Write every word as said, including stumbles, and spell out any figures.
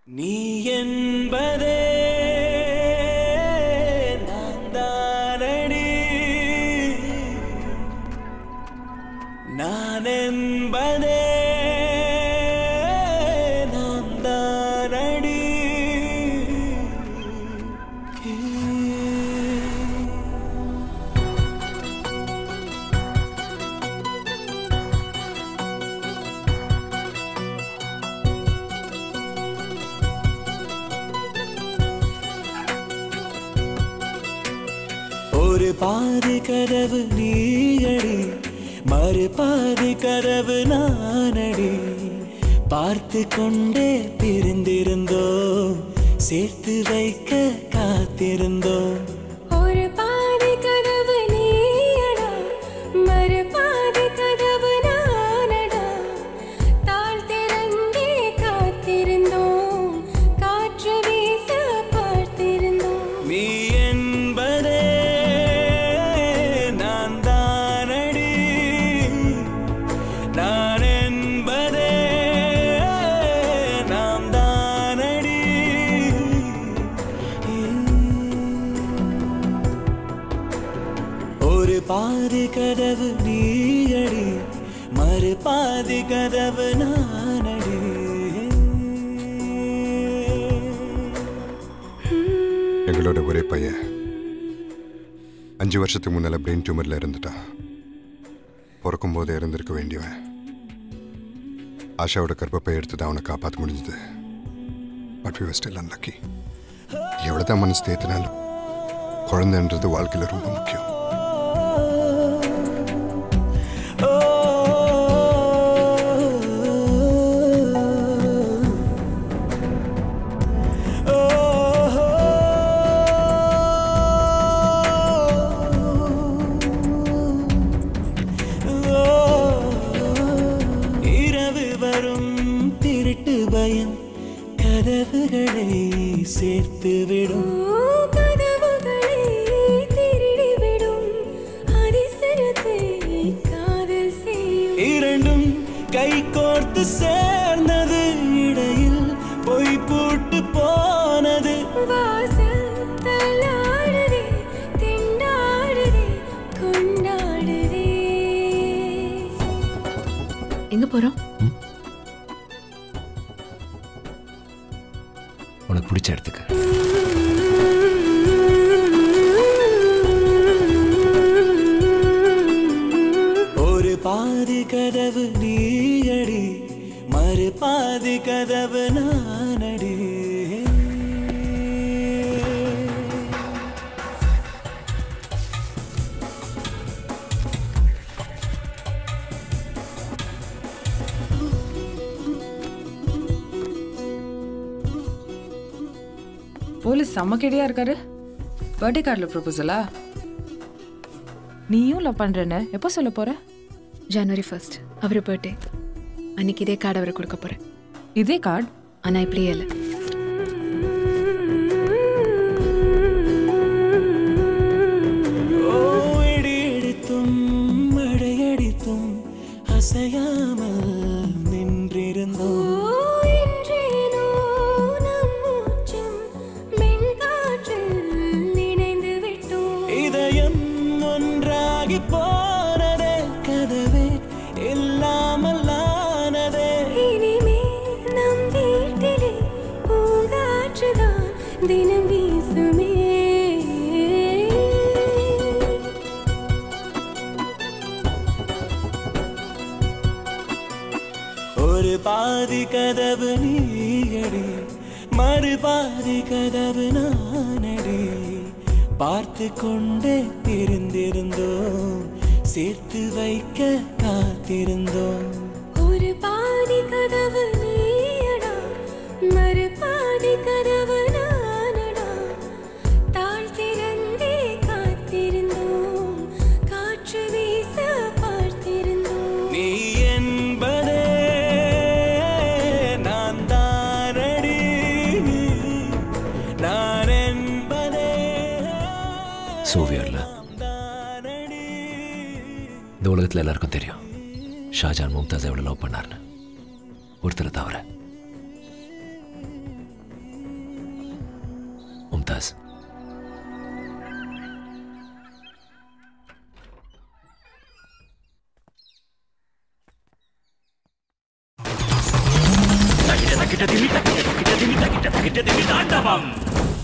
நீ என்பதே நான் தானடி, நான் என்பதே நான் தானடி. ஒரு பாதி கதவு நீயடி, மறு பாதி கதவு நானடி. பார்த்து கொண்டே பிரிந்திருந்தோம், சேர்த்து வைக்க காத்திருந்தோம். ஒரு பாதி கதவு நீயடா, மறு பாதி கதவு நானடா. தாழ் திறந்தே காத்திருந்தோம், காற்று வீச பார்த்திருந்தோம். நீ என்பதே நான் தானடி, நான் என்பதே நாம் தானடி. ஒரு பாதி கதவு நீயடி, மறு பாதி கதவு நானடி. எங்களோட ஒரே பையன் அஞ்சு வருஷத்துக்கு முன்னால பிரெயின் டியூமர்ல இருந்துட்டான். பிறக்கும் போதே இருந்திருக்க வேண்டியவன். ஆஷாவோட கர்ப்பப்பை எடுத்து தான் அவனை காப்பாற்ற முடிஞ்சது. But we were still unlucky. எவ்வளோதான் மனசு தேத்தினாலும் குழந்தைன்றது வாழ்க்கையில் ரொம்ப முக்கியம். கதவுகளை சேர்த்துவிடும், கதவுகளை திருடிவிடும், அதிசயத்தை காதல் செய்யும். இரண்டும் கை கோர்த்து சேர்ந்தது, இடையில் பொய் பூட்டு போனது. வாசல் தள்ளாடுதே, திண்டாடுதே, கொண்டாடுதே. எங்க போறோம்? உனக்கு பிடிச்ச இடத்துக்கு. ஒரு பாதி கதவு நீயடி, மறு பாதி கதவு நானடி. போலீஸ் செம்ம கேடியா இருக்காரு. பர்த்டே கார்டில் ப்ரொபோசலா? நீயும் லவ் பண்றேன்னு எப்போ சொல்ல போற? ஜனவரி ஃபர்ஸ்ட் அவர் பர்த்டே அன்னைக்கு இதே கார்டு அவருக்கு கொடுக்க போறேன். இதே கார்டு? ஆனா இப்படியே இல்லை. இடித்தும் மழையடித்தும் அசையாமல் நின்றிருந்தோம். போனதே கதவே இல்லாமல் ஆனதே. இனிமே நம் வீட்டிலே பூங்காற்றுதான் தினம் வீசுமே. ஒரு பாதி கதவு நீயடி, மறு பாதி கதவு நானடி. பார்த்து கொண்டே பிரிந்திருந்தோம், சேர்த்து வைக்க காத்திருந்தோம். ஒரு பாதி கதவு நீயடா, மறு பாதி கதவு நானடா. தாழ் திறந்தே காத்திருந்தோம், காற்று வீச பார்த்திருந்தோம். நீ என்பதே நான் தானடி, நான் என்பதே. சோவியர்ல இந்த உலகத்தில் எல்லாருக்கும் தெரியும் ஷாஜான் மும்தாஸ் எவ்வளோ லவ் பண்ணார்னு. ஒருத்தரை தவிர. தகிட திமி தகிட தகிட திமி தகிட தகிட திமி தாண்டவம்